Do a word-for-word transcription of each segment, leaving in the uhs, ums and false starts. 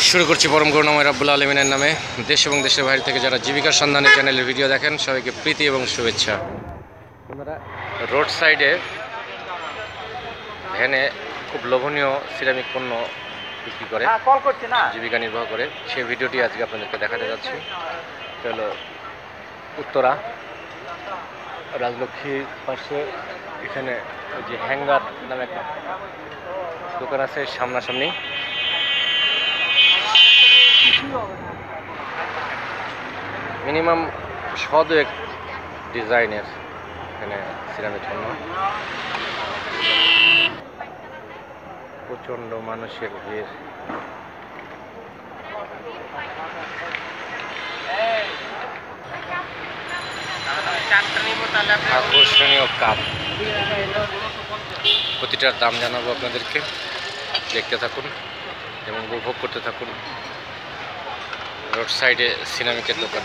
শুরু করছি পরম করুণাময় রাব্বুল আলামিনের নামে। দেশ এবং দেশের বাইরে থেকে যারা জীবিকার সন্ধানে চ্যানেলের ভিডিও দেখেন সবাইকে প্রীতি এবং শুভেচ্ছা। আপনারা রোড সাইডে ভ্যানে খুব লোভনীয় সিরামিক পণ্য বিক্রি করে জীবিকা নির্বাহ করে, সেই ভিডিওটি আজকে আপনাদেরকে দেখাতে যাচ্ছি। এটা হলো উত্তরা রাজলক্ষ্মীর পাশে, এখানে যে হ্যাঙ্গার নামে একটা দোকান আছে সামনাসামনি। মিনিমাম শদুয়েক ডিজাইনের এখানে সিরামিক পণ্য। প্রচণ্ড মানুষের ভিড়। আকর্ষণীয় কাপ, প্রতিটার দাম জানাবো আপনাদেরকে, দেখতে থাকুন এবং উপভোগ করতে থাকুন। রোড সাইডে সিরামিকের দোকান।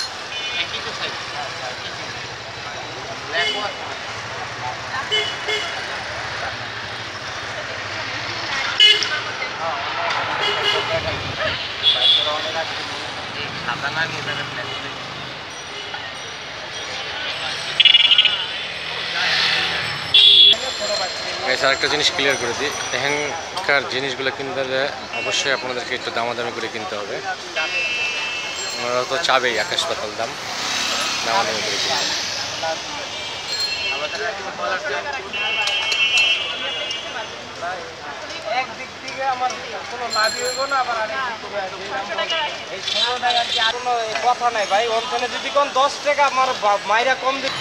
আরেকটা জিনিস ক্লিয়ার করে দিই, এখানকার জিনিসগুলো কিনতে হলে অবশ্যই আপনাদেরকে একটু দামাদামি করে কিনতে হবে। ওনারা তো চাবেই আকাশ পাতাল দাম, দামাদামি করে কিনতে হবে। একদিক থেকে আমার কোনো লাভই হইব না, আবার কথা নাই ভাই। ওখানে যদি কোন দশ টাকা আমার মাইরা কম দিই।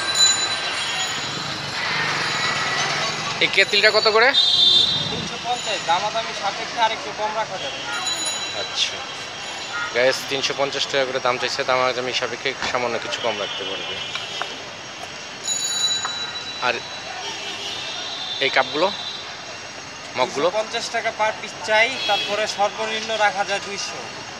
এই কেতলিটা কত করে? তিনশো পঞ্চাশ, দামাদামি সাপেক্ষে আর একটু কম রাখা যাবে। আচ্ছা গ্যাস তিনশো পঞ্চাশ টাকা করে দাম চাইছে, দামাদামি সাপেক্ষে সামান্য কিছু কম রাখতে পারবে। আর এই কাপগুলো মগগুলো পঞ্চাশ টাকা পার পিস চাই, তারপরে সর্বনিম্ন রাখা যায় দুইশো।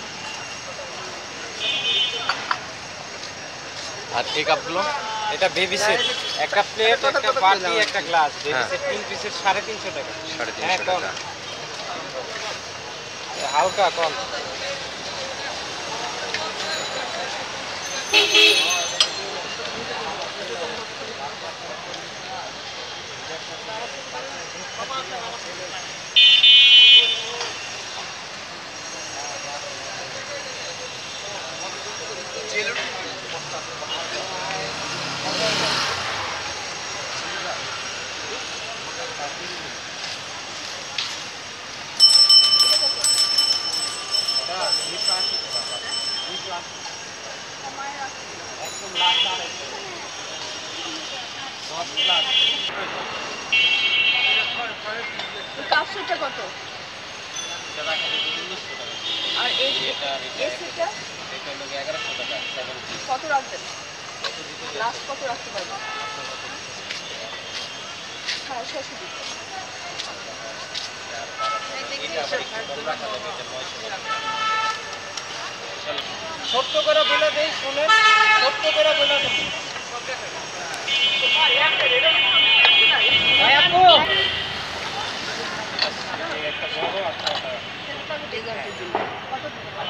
আর এই কাপগুলো? এটা বেবি সেট, একটা প্লেট, একটা বাটি, একটা গ্লাস। বেবি সেট তিন পিসের সাড়ে তিনশো টাকা। সাড়ে তিনশো টাকা। হালকা কম। কত রাখবেন? লাস্ট কত রাখতে পারবেন? হ্যাঁ ছশো দিন। ছোট্ট করে বলে দেই, শুনেন, ছোট্ট করে বলে দেই। ভাই আপু একটা বড় আছে ডেজার্টের জন্য কত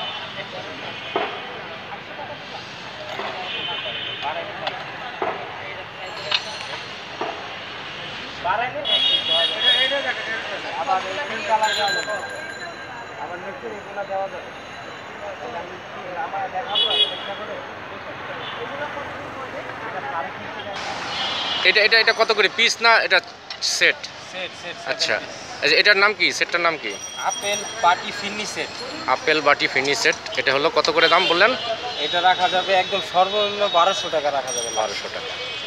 আবার তিন কালার দেওয়া যাবে, আবার নিচে এগুলো দেওয়া যাবে। আমার দেখাবো চেষ্টা করে। এটা এটা এটা কত করে পিস না এটা সেট? Set set. আচ্ছা আচ্ছা, এটার নাম কি? সেটটার নাম কি? আপেল বাটি ফিনি সেট। আপেল বাটি ফিনি সেট। এটা হলো কত করে দাম বললেন? এটা রাখা যাবে একদম সর্বনিম্ন বারোশো টাকা রাখা যাবে। বারোশো টাকা।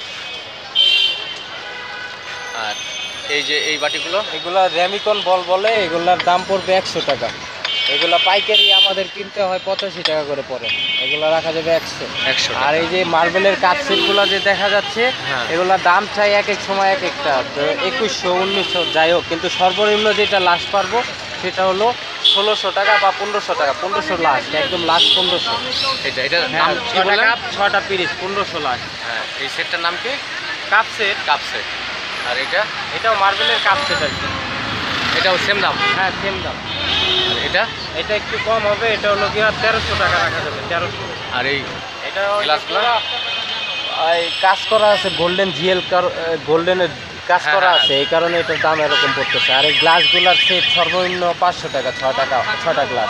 আর এই যে এই বাটিগুলো, এগুলা র্যামিকন বল বলে, এগুলার দাম পড়বে একশো টাকা। এগুলা পাইকারি আমাদের কিনতে হয় পঁচাশি টাকা করে পড়ে, এগুলো রাখা যাবে একশো একশো। আর এই যে মার্বেলের কাপ সেটগুলো যে দেখা যাচ্ছে, হ্যাঁ, এগুলোর দাম চাই এক এক সময় এক একটা, একুশশো উনিশশো যাই হোক, কিন্তু সর্বনিম্ন যেটা লাস্ট পারবো সেটা হলো ষোলোশো টাকা বা পনেরোশো টাকা। পনেরোশো লাস্ট, একদম লাস্ট পনেরোশো। এটা এটার নাম কি ছটা বললেন? কাপ ছটা পিরিচ, পনেরোশো লাস্ট। হ্যাঁ, এই সেটটার নাম কি? Cup set. Cup set. আর এটা এটাও মার্বেলের কাপ সেট আর কি। এটাও সেম দাম? হ্যাঁ সেম দাম। আর এটা এটা একটু কম হবে, এটা হলো গিয়া তেরোশো টাকা রাখা যাবে, তেরোশো। আর এই এটা গ্লাসগুলো? এই কাজ করা আছে গোল্ডেন জিএল গোল্ডেনের কাজ হ্যাঁ, করা হ্যাঁ, আছে, এই কারণে এটার দাম এরকম পড়তেছে। আর এই গ্লাসগুলার সেট সর্বনিম্ন পাঁচশো টাকা, ছয় টাকা ছয়টা গ্লাস।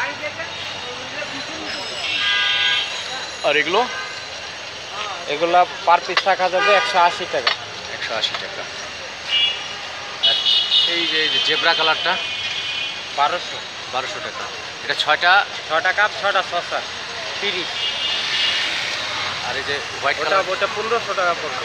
আর এগুলো এগুলা পার পিস রাখা যাবে একশো আশি টাকা। একশো আশি টাকা। আর এই যে জেব্রা কালারটা বারোশো বারোশো টাকা। এটা ছয়টা। ছয়টা কাপ, ছয়টা সসার, তিরিশ। আর এই যে হোয়াইট ওটা কালার ওটা পনেরোশো টাকা পড়বে।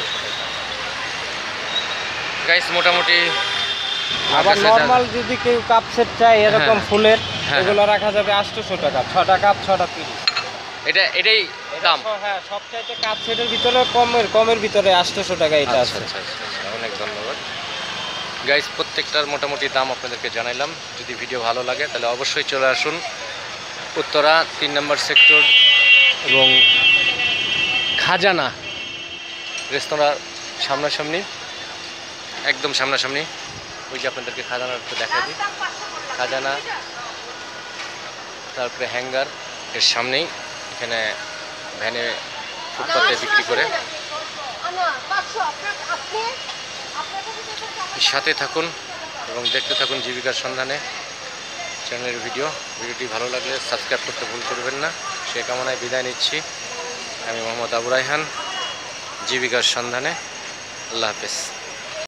গাইস মোটামুটি আমার আবার কাছে যা- নর্মাল যদি কেউ কাপ সেট চায় এরকম হ্যাঁ, ফুলের, হ্যাঁ, এগুলো রাখা যাবে আটশোশো টাকা, ছটা কাপ, ছটা তিরিশ। এটা এটাই দাম। হ্যাঁ, সবচাইতে কাপ সেটের ভিতরে কমের কমের ভিতরে আটশোশো টাকা এটা আচ্ছা আছে। আচ্ছা আচ্ছা আচ্ছা, অনেক ধন্যবাদ গাইস। প্রত্যেকটার মোটামুটি দাম আপনাদেরকে জানাইলাম। যদি ভিডিও ভালো লাগে তাহলে অবশ্যই চলে আসুন উত্তরা তিন নম্বর সেক্টর এবং খাজানা রেস্তোরাঁর সামনাসামনি, একদম সামনাসামনি। ওই যে আপনাদেরকে খাজানার একটু দেখা দিই, খাজানা তারপরে হ্যাঙ্গার এর সামনেই এখানে ভ্যানে ফুটপাতে বিক্রি করে। সাথে থাকুন এবং দেখতে থাকুন জীবিকার সন্ধানে চ্যানেলের ভিডিও। ভিডিওটি ভালো লাগলে সাবস্ক্রাইব করতে ভুল করবেন না। সে কামনায় বিদায় নিচ্ছি। আমি মোহাম্মদ আবু রায়হান, জীবিকার সন্ধানে। আল্লাহ হাফেজ।